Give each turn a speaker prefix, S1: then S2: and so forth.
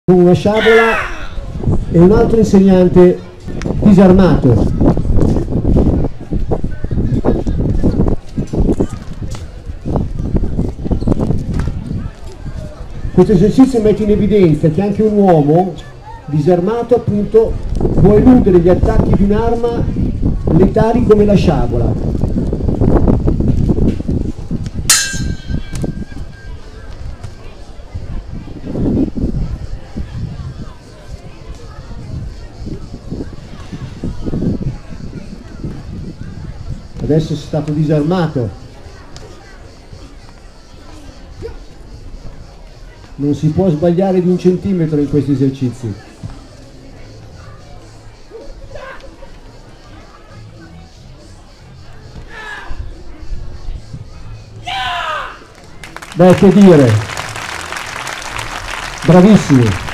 S1: con una sciabola e un altro insegnante disarmato. Questo esercizio mette in evidenza che anche un uomo disarmato appunto può eludere gli attacchi di un'arma letali come la sciabola. Adesso è stato disarmato. Non si può sbagliare di 1 centimetro in questi esercizi. Beh, che dire, bravissimi.